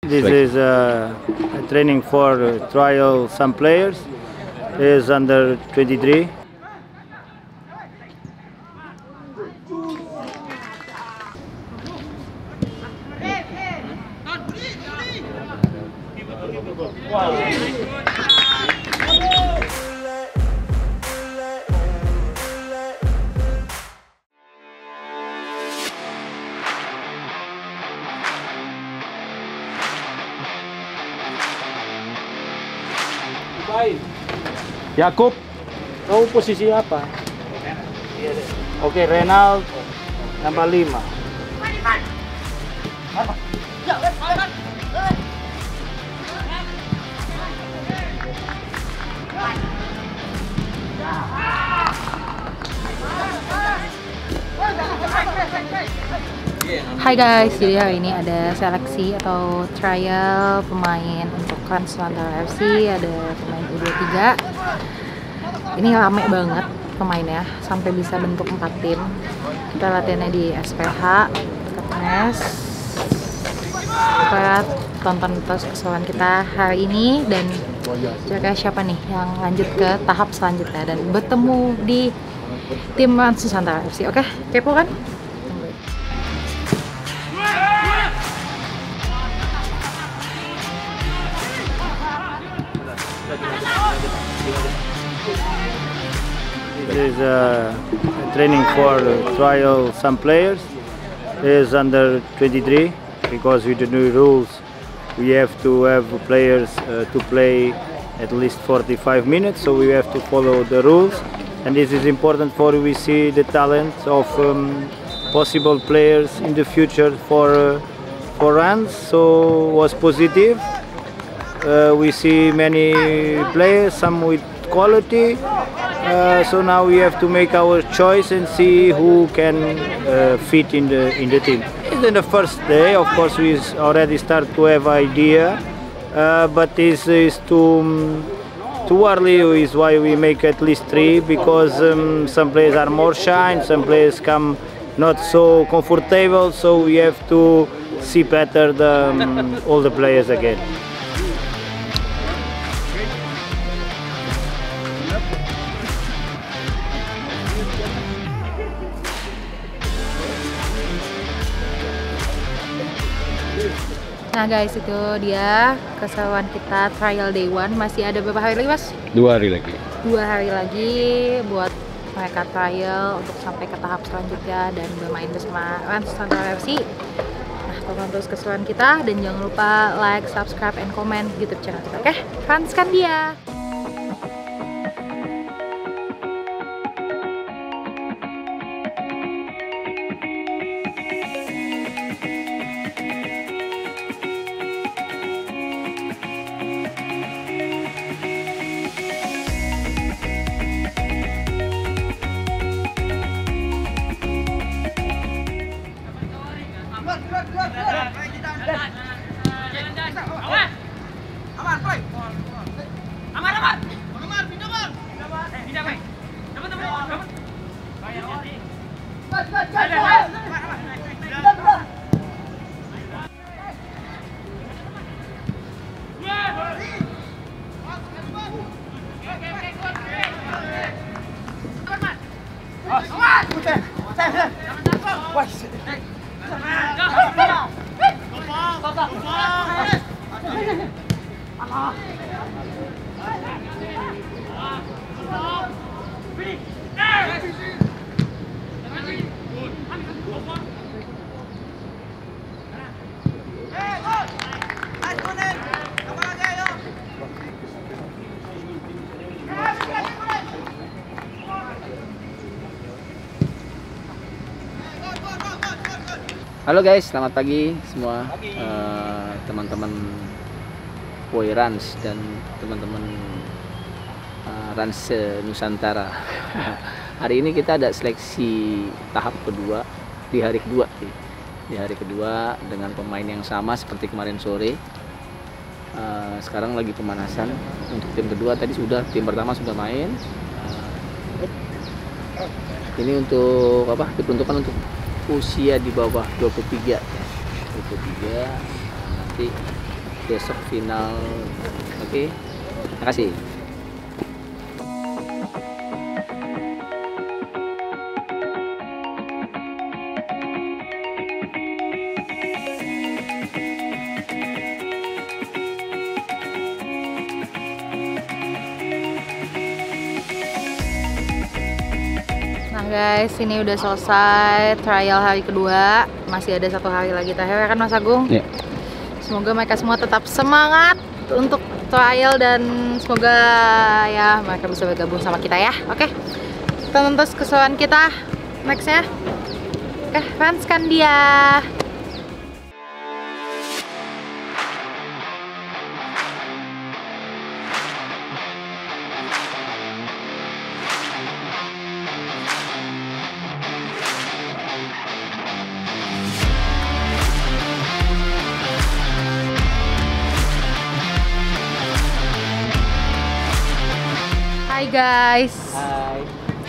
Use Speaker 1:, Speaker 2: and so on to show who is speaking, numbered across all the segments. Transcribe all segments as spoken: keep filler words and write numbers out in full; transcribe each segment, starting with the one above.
Speaker 1: This is uh, a training for uh, trial some players. Is under twenty-three. Yakub, kamu posisi apa? Oke, Renald nomor lima.
Speaker 2: Hai guys, jadi hari ini ada seleksi atau trial pemain untuk Rans Nusantara F C. Ada pemain U dua puluh tiga. Ini rame banget pemainnya, sampai bisa bentuk empat tim. Kita latihannya di S P H Ketnes. Kita tonton terus keseruan kita hari ini dan kira-kira siapa nih yang lanjut ke tahap selanjutnya dan bertemu di tim Rans Nusantara F C. Oke, kepo kan?
Speaker 1: This is uh, a training for uh, trial some players. Is under twenty-three because with the new rules we have to have players uh, to play at least forty-five minutes, so we have to follow the rules, and this is important for we see the talent of um, possible players in the future for uh, for Rans. So was positive. Uh, we see many players, some with quality. Uh, so now we have to make our choice and see who can uh, fit in the in the team. In the first day, of course, we already start to have idea, uh, but this is too um, too early. Is why we make at least three, because um, some players are more shy and some players come not so comfortable. So we have to see better the um, all the players again.
Speaker 2: Nah guys, itu dia keseruan kita trial day one. Masih ada berapa hari lagi, Mas?
Speaker 3: Dua hari lagi.
Speaker 2: Dua hari lagi buat mereka trial untuk sampai ke tahap selanjutnya dan bermain bersama Rans Nusantara F C. Nah, tonton terus keseruan kita dan jangan lupa like, subscribe, and comment YouTube channel kita, oke? Ranskan dia!
Speaker 3: Halo guys, selamat pagi semua teman-teman uh, Poi Rans dan teman-teman uh, Rans Nusantara. Hari ini kita ada seleksi tahap kedua di hari kedua, di hari kedua dengan pemain yang sama seperti kemarin sore. Uh, sekarang lagi pemanasan untuk tim kedua. Tadi sudah tim pertama sudah main. Uh, ini untuk apa? Diperuntukkan untuk usia di bawah dua puluh tiga ya. dua puluh tiga nanti besok final. Oke, terima kasih.
Speaker 2: Nah guys, ini udah selesai trial hari kedua. Masih ada satu hari lagi terakhir kan Mas Agung?
Speaker 3: Ya.
Speaker 2: Semoga mereka semua tetap semangat untuk trial dan semoga ya mereka bisa bergabung sama kita ya. Oke, kita tonton keseruan kita nextnya. Oke, fans kan dia. Hai guys.
Speaker 3: Hai.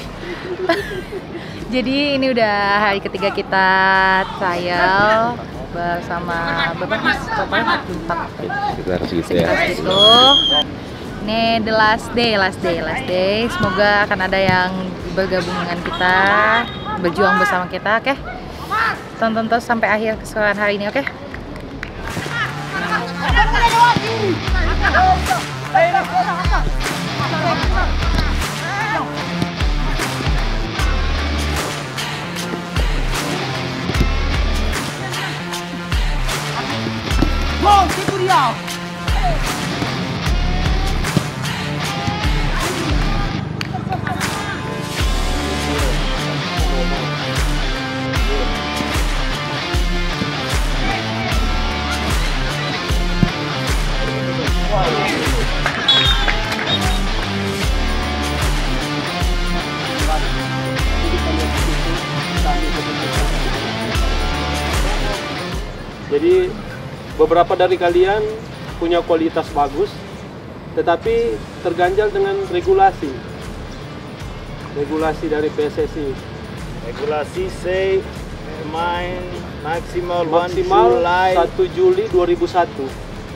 Speaker 2: Jadi ini udah hari ketiga kita trial bersama Bapak Mas, Bapak empat.
Speaker 4: Sekitar segitu ya.
Speaker 2: Sekitar segitu. Ini the last day, last day, last day. Semoga akan ada yang bergabung dengan kita, berjuang bersama kita, oke? Tonton terus sampai akhir keseruan hari ini, oke?
Speaker 5: Jadi beberapa dari kalian punya kualitas bagus, tetapi terganjal dengan regulasi. Regulasi dari P S S I.
Speaker 1: Regulasi say main maksimal
Speaker 5: Maksimal satu Juli dua ribu satu.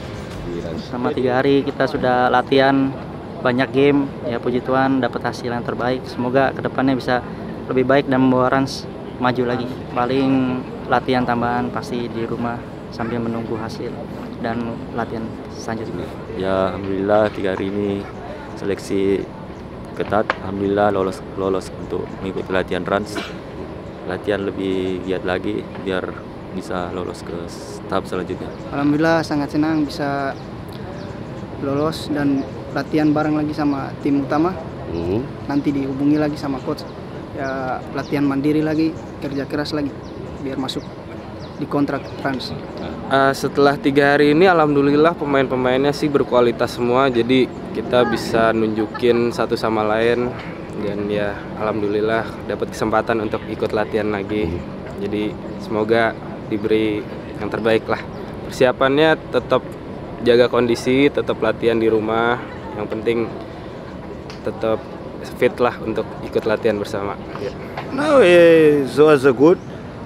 Speaker 6: Selama tiga hari kita sudah latihan banyak game, ya puji Tuhan dapat hasil yang terbaik. Semoga kedepannya bisa lebih baik dan membawa Rans maju lagi. Paling latihan tambahan pasti di rumah sambil menunggu hasil dan latihan selanjutnya.
Speaker 4: Ya alhamdulillah tiga hari ini seleksi ketat. Alhamdulillah lolos lolos untuk mengikuti latihan Rans. Latihan lebih giat lagi biar bisa lolos ke tahap selanjutnya.
Speaker 7: Alhamdulillah sangat senang bisa lolos dan latihan bareng lagi sama tim utama.
Speaker 4: Hmm.
Speaker 7: Nanti dihubungi lagi sama coach. Ya latihan mandiri lagi, kerja keras lagi biar masuk di kontrak Rans.
Speaker 8: Uh, setelah tiga hari ini alhamdulillah pemain-pemainnya sih berkualitas semua, jadi kita bisa nunjukin satu sama lain dan ya alhamdulillah dapat kesempatan untuk ikut latihan lagi. Jadi semoga diberi yang terbaik lah. Persiapannya tetap jaga kondisi, tetap latihan di rumah. Yang penting tetap fit lah untuk ikut latihan bersama. Ya.
Speaker 1: No, it was a good.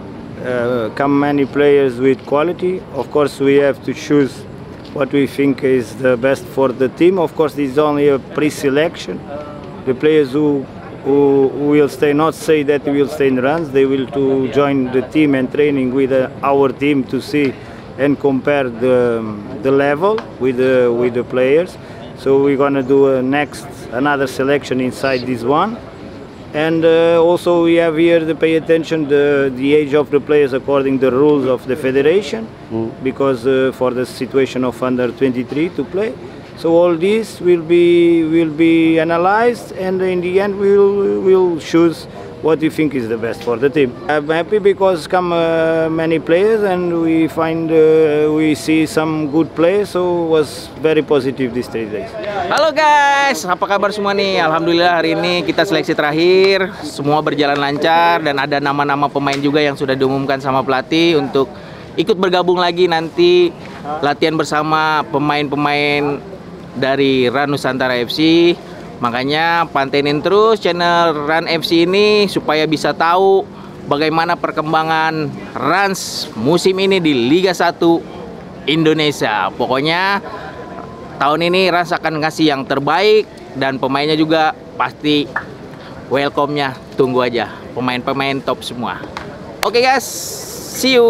Speaker 1: Uh, come many players with quality. Of course, we have to choose what we think is the best for the team. Of course, this is only a pre-selection. The players who, who who will stay, not say that they will stay in runs. They will to join the team and training with uh, our team to see and compare the the level with the with the players. So we're gonna do a next another selection inside this one. And uh, also we have here to pay attention the the age of the players according to the rules of the federation, mm. because uh, for the situation of under twenty-three to play. So all this will be will be analyzed, and in the end we will will choose what we think is the best for the team. I'm happy because come uh, many players and we find uh, we see some good players, so it was very positive these three days.
Speaker 3: Halo guys, apa kabar semua nih? Alhamdulillah hari ini kita seleksi terakhir, semua berjalan lancar dan ada nama-nama pemain juga yang sudah diumumkan sama pelatih untuk ikut bergabung lagi nanti latihan bersama pemain-pemain dari Rans Nusantara F C. Makanya pantengin terus channel Rans F C ini supaya bisa tahu bagaimana perkembangan Rans musim ini di Liga satu Indonesia. Pokoknya tahun ini Rans akan ngasih yang terbaik dan pemainnya juga pasti welcome-nya tunggu aja. Pemain-pemain top semua. Oke guys, see you.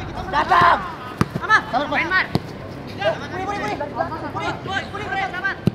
Speaker 9: Datang. Main, Mar. Puri, puri, puri. Puri, puri, puri, puri,